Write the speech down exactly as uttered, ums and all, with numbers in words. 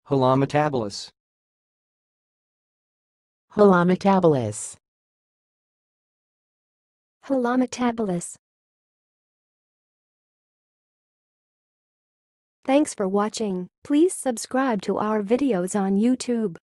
holometabolous, holometabolous, holometabolous. Thanks for watching. Please subscribe to our videos on YouTube.